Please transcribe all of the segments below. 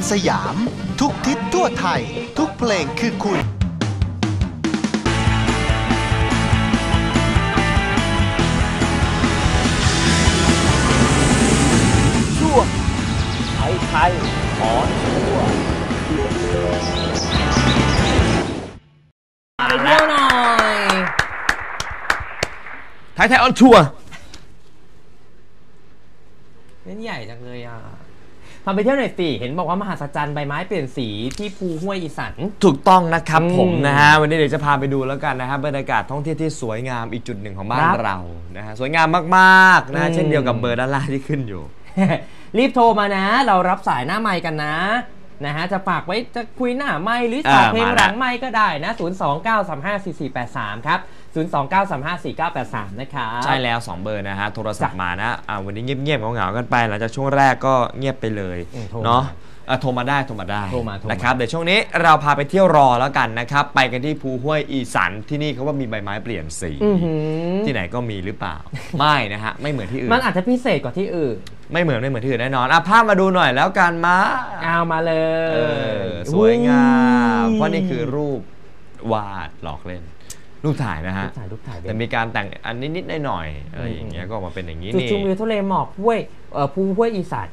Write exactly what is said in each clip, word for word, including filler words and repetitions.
สยามทุกทิศทั่วไทยทุกเพลงคือคุณช่วงไทยไทยขอทัวร์ไปเที่ยวหน่อยไทยไทยออนทัวร์เล่นใหญ่จังเลยอ่ะพาไปเที่ยวหน่อยสิเห็นบอกว่ามหัศจรรย์ใบไม้เปลี่ยนสีที่ภูห้วยอีสันถูกต้องนะครับผมนะฮะวันนี้เดี๋ยวจะพาไปดูแล้วกันนะครับบรรยากาศท่องเที่ยวที่สวยงามอีกจุดหนึ่งของบ้านเรานะฮะสวยงามมากๆนะเช่นเดียวกับเบอร์ด้านล่างที่ขึ้นอยู่รีบโทรมานะเรารับสายหน้าไมค์กันนะนะฮะจะฝากไว้จะคุยหน้าไมค์หรือฝากเพลงหลังไมค์ก็ได้นะศูนย์ สอง เก้า สาม ห้า สี่ สี่ แปด สามครับศูนย์ สอง เก้า สาม ห้า สี่ เก้า แปด สามนะครับใช่แล้วสองเบอร์นะฮะโทรศัพท์มานะอ่าวันนี้เงียบๆเหงาๆกันไปหลังจากช่วงแรกก็เงียบไปเลยเนาะโทรมาได้โทรมาได้นะครับเดี๋ยวช่วงนี้เราพาไปเที่ยวรอแล้วกันนะครับไปกันที่ภูห้วยอีสันที่นี่เขาว่ามีใบไม้เปลี่ยนสีที่ไหนก็มีหรือเปล่าไม่นะฮะไม่เหมือนที่อื่นมันอาจจะพิเศษกว่าที่อื่นไม่เหมือนไม่เหมือนที่อื่นแน่นอนอ่ะภาพมาดูหน่อยแล้วกันมาเอามาเลยสวยงามเพราะนี่คือรูปวาดหลอกเล่นรูปถ่ายนะฮะแต่มีการแต่งอันนิดๆหน่อยๆอะไรอย่างเงี้ยก็ออกมาเป็นอย่างนี้นี่จุดชมวิวทะเลหมอกห้วยภูห้วยอีสัน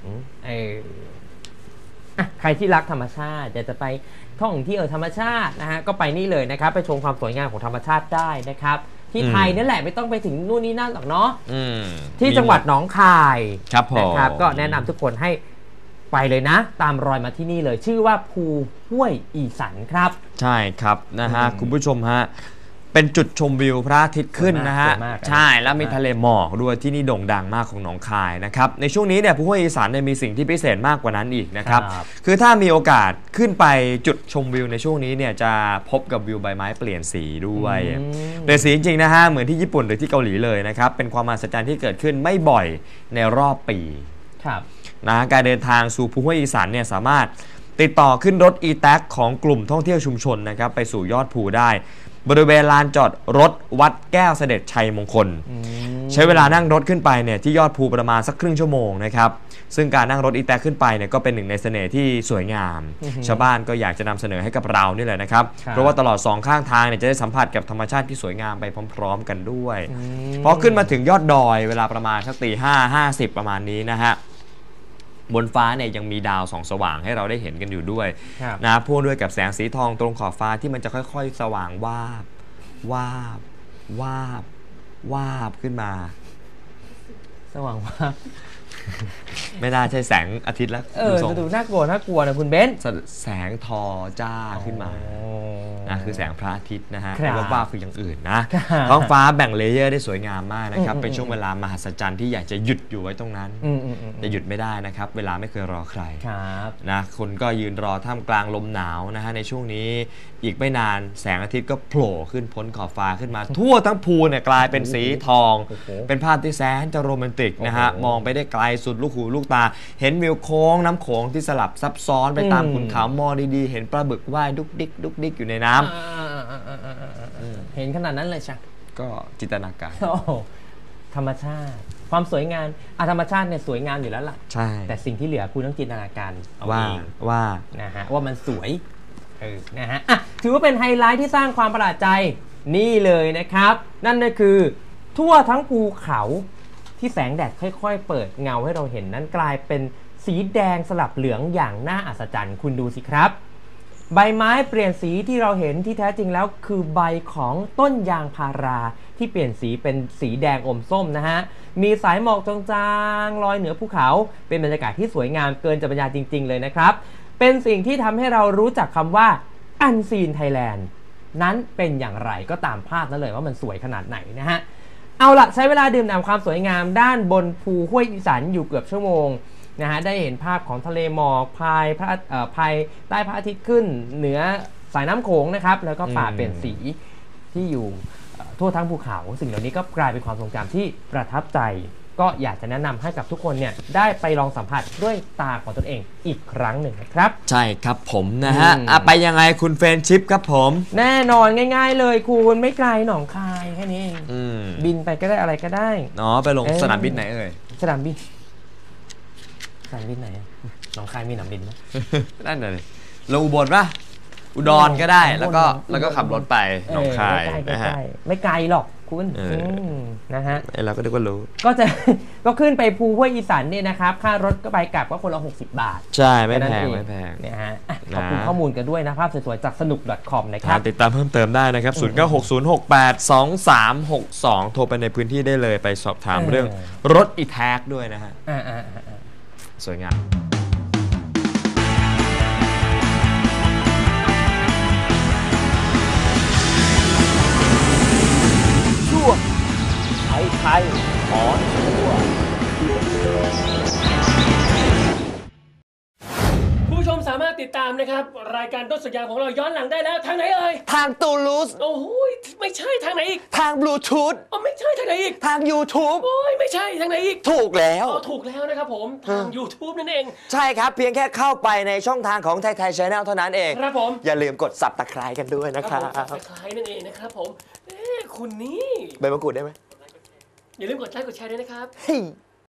ใครที่รักธรรมชาติอยากจะไปท่องเที่ยวธรรมชาตินะฮะก็ไปนี่เลยนะครับไปชมความสวยงามของธรรมชาติได้นะครับที่ไทยนั่นแหละไม่ต้องไปถึงนู่นนี่นั่นหรอกเนาะที่จังหวัดหนองคายนะครับก็แนะนำทุกคนให้ไปเลยนะตามรอยมาที่นี่เลยชื่อว่าภูห้วยอีสันครับใช่ครับนะฮะคุณผู้ชมฮะเป็นจุดชมวิวพระอาทิตย์ขึ้นนะฮะใช่แล้วมีทะเลหมอกด้วยที่นี่โด่งดังมากของหนองคายนะครับในช่วงนี้เนี่ยภูห้วยอีสานเนี่ยมีสิ่งที่พิเศษมากกว่านั้นอีกนะครับคือถ้ามีโอกาสขึ้นไปจุดชมวิวในช่วงนี้เนี่ยจะพบกับวิวใบไม้เปลี่ยนสีด้วยเปลี่ยนสีจริงๆนะฮะเหมือนที่ญี่ปุ่นหรือที่เกาหลีเลยนะครับเป็นความมหัศจรรย์ที่เกิดขึ้นไม่บ่อยในรอบปีนะการเดินทางสู่ภูห้วยอีสานเนี่ยสามารถติดต่อขึ้นรถ อี-แท็ก ของกลุ่มท่องเที่ยวชุมชนนะครับไปสู่ยอดภูได้บริเวณลานจอดรถวัดแก้วเสด็จชัยมงคลใช้เวลานั่งรถขึ้นไปเนี่ยที่ยอดภูประมาณสักครึ่งชั่วโมงนะครับซึ่งการนั่งรถ อี-แท็ก ขึ้นไปเนี่ยก็เป็นหนึ่งในเสน่ห์ที่สวยงามชาวบ้านก็อยากจะนำเสนอให้กับเรานี่แหละนะครับเพราะว่าตลอดสองข้างทางเนี่ยจะได้สัมผัสกับธรรมชาติที่สวยงามไปพร้อมๆกันด้วยพอขึ้นมาถึงยอดดอยเวลาประมาณสักตีห้าห้าสิบประมาณนี้นะฮะบนฟ้าเนี่ยยังมีดาวส่องสว่างให้เราได้เห็นกันอยู่ด้วยนะพ่วงด้วยกับแสงสีทองตรงขอบฟ้าที่มันจะค่อยๆสว่างวาบวาบวาบวาบขึ้นมาสว่างวาบไม่น่าใช่แสงอาทิตย์แล้วเออจะดูน่ากลัวน่ากลัวนะคุณเบนซ์แสงทอจ้าขึ้นมานะคือแสงพระอาทิตย์นะฮะแต่ว่าว่าคืออย่างอื่นนะท้องฟ้าแบ่งเลเยอร์ได้สวยงามมากนะครับเป็นช่วงเวลามหัศจรรย์ที่อยากจะหยุดอยู่ไว้ตรงนั้นแต่หยุดไม่ได้นะครับเวลาไม่เคยรอใครนะคนก็ยืนรอท่ามกลางลมหนาวนะฮะในช่วงนี้อีกไม่นานแสงอาทิตย์ก็โผล่ขึ้นพ้นขอบฟ้าขึ้นมาทั่วทั้งภูเนี่ยกลายเป็นสีทองเป็นภาพที่แสนจะโรแมนติกนะฮะมองไปได้ไกลสุดลูกหูลูกตาเห็นวิวโค้งน้ำโขงที่สลับซับซ้อนไปตามขุนเขามองดีๆเห็นปลาบึกว่ายดุกดิกดุกดิกอยู่ในน้ำเห็นขนาดนั้นเลยใช่ก็จินตนาการธรรมชาติความสวยงามอ่ะธรรมชาติเนี่ยสวยงามอยู่แล้วล่ะใช่แต่สิ่งที่เหลือคุณต้องจินตนาการว่าว่านะฮะว่ามันสวยเออนะฮะอ่ะถือว่าเป็นไฮไลท์ที่สร้างความประหลาดใจนี่เลยนะครับนั่นก็คือทั่วทั้งภูเขาที่แสงแดดค่อยๆเปิดเงาให้เราเห็นนั้นกลายเป็นสีแดงสลับเหลืองอย่างน่าอัศจรรย์คุณดูสิครับใบไม้เปลี่ยนสีที่เราเห็นที่แท้จริงแล้วคือใบของต้นยางพาราที่เปลี่ยนสีเป็นสีแดงอมส้มนะฮะมีสายหมอกจางๆลอยเหนือภูเขาเป็นบรรยากาศที่สวยงามเกินจะบรรยายจริงๆเลยนะครับเป็นสิ่งที่ทำให้เรารู้จักคำว่า Unseen Thailand นั้นเป็นอย่างไรก็ตามภาพนั้นเลยว่ามันสวยขนาดไหนนะฮะเอาละใช้เวลาดื่มด่ำความสวยงามด้านบนภูห้วยอีสันอยู่เกือบชั่วโมงนะฮะได้เห็นภาพของทะเลหมอกภายพระเอ่อภายใต้พระอาทิตย์ขึ้นเหนือสายน้ำโขงนะครับแล้วก็ป่าเปลี่ยนสีที่อยู่ทั่วทั้งภูเขาสิ่งเหล่านี้ก็กลายเป็นความทรงจำที่ประทับใจก็อยากจะแนะนำให้กับทุกคนเนี่ยได้ไปลองสัมผัสด้วยตาของตนเองอีกครั้งหนึ่งนะครับใช่ครับผมนะฮะไปยังไงคุณเฟรนชิปครับผมแน่นอนง่ายๆเลยคุณไม่ไกลหนองคายแค่นี้เองบินไปก็ได้อะไรก็ได้เนาะไปลงสนามบินไหนเอ่ยสนามบินสนามบินไหนอะหนองคายมีสนามบินไหมนั่นเลยลงอุบลป่ะอุดรก็ได้แล้วก็แล้วก็ขับรถไปหนองคายเออนะฮะใกล้ๆไม่ไกลหรอกคุณเอออืมนะฮะไอ้เราก็นึกว่ารู้ก็จะ ก็ขึ้นไปภูห้วยอีสันเนี่ยนะครับค่ารถก็ไปกลับก็คนละหกสิบบาทใช่ไม่แพงค่นั้นเอไม่แพงเนี่ยฮะอ่ะขอบคุณนะข้อมูลกันด้วยนะภาพสวยๆจากสนุก .com นะครับติดตามเพิ่มเติมได้นะครับ ศูนย์ เก้า หก ศูนย์ หก แปด สอง สาม หก สอง โทรไปในพื้นที่ได้เลยไปสอบถามเออเรื่องรถอีแท็กด้วยนะฮะอ่าอ่าอ่าอ่าสวยงามช่วงไทยไทยขอทั่วคุณผู้ชมสามารถติดตามนะครับรายการต้นสัญญาของเราย้อนหลังได้แล้วทางไหนเอ่ยทางตูลูสโอ้โหไม่ใช่ทางไหนอีกทางบลูทูธอ๋อไม่ใช่ทางไหนอีกทาง YouTube โอ้ยไม่ใช่ทางไหนอีกถูกแล้วอ๋อถูกแล้วนะครับผมทาง YouTube นั่นเองใช่ครับ เพียงแค่เข้าไปในช่องทางของไทยไทยชาแนลเท่านั้นเองครับผมอย่าลืมกดสับตะไคร้กันด้วยนะคครัรับบ ผมคล้ายๆนั่นเองนะครับผมเอ๊ะคุณนี่ใบมะกรูดได้ไหมอย่าลืมกดไลค์กดแชร์ด้วยนะครับเฮ้ย